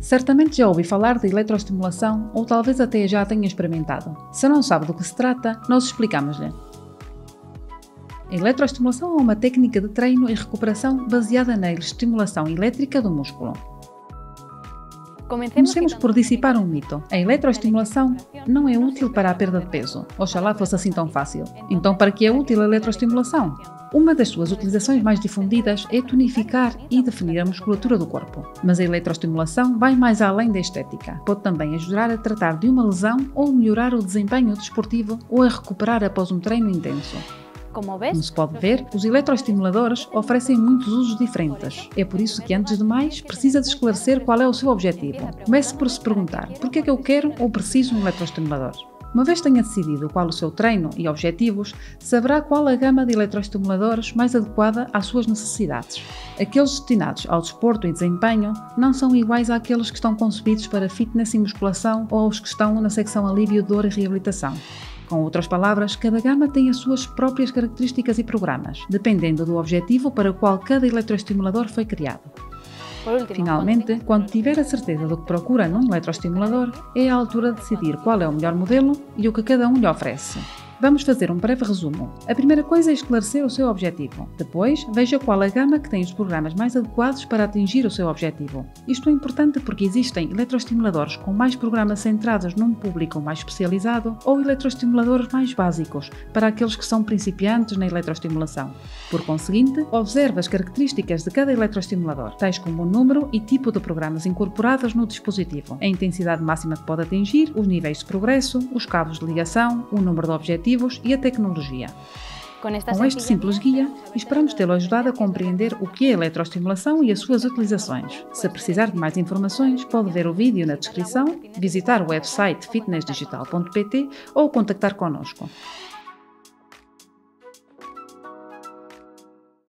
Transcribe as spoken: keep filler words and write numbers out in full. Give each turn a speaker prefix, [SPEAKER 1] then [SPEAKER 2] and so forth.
[SPEAKER 1] Certamente já ouvi falar de eletroestimulação ou talvez até já a tenha experimentado. Se não sabe do que se trata, nós explicamos-lhe. A eletroestimulação é uma técnica de treino e recuperação baseada na estimulação elétrica do músculo. Comecemos por dissipar um mito. A eletroestimulação não é útil para a perda de peso. Oxalá fosse assim tão fácil. Então, para que é útil a eletroestimulação? Uma das suas utilizações mais difundidas é tonificar e definir a musculatura do corpo. Mas a eletroestimulação vai mais além da estética. Pode também ajudar a tratar de uma lesão ou melhorar o desempenho desportivo ou a recuperar após um treino intenso. Como se pode ver, os eletroestimuladores oferecem muitos usos diferentes. É por isso que, antes de mais, precisa de esclarecer qual é o seu objetivo. Comece por se perguntar: por que é que eu quero ou preciso um eletroestimulador? Uma vez tenha decidido qual o seu treino e objetivos, saberá qual a gama de eletroestimuladores mais adequada às suas necessidades. Aqueles destinados ao desporto e desempenho não são iguais àqueles que estão concebidos para fitness e musculação ou aos que estão na secção alívio, dor e reabilitação. Com outras palavras, cada gama tem as suas próprias características e programas, dependendo do objetivo para o qual cada eletroestimulador foi criado. Finalmente, quando tiver a certeza do que procura num eletroestimulador, é a altura de decidir qual é o melhor modelo e o que cada um lhe oferece. Vamos fazer um breve resumo. A primeira coisa é esclarecer o seu objetivo. Depois, veja qual a gama que tem os programas mais adequados para atingir o seu objetivo. Isto é importante porque existem eletroestimuladores com mais programas centrados num público mais especializado ou eletroestimuladores mais básicos, para aqueles que são principiantes na eletroestimulação. Por conseguinte, observe as características de cada eletroestimulador, tais como o número e tipo de programas incorporados no dispositivo, a intensidade máxima que pode atingir, os níveis de progresso, os cabos de ligação, o número de objetivos e a tecnologia. Com este simples guia, esperamos tê-lo ajudado a compreender o que é eletroestimulação e as suas utilizações. Se precisar de mais informações, pode ver o vídeo na descrição, visitar o website fitness digital ponto pt ou contactar connosco.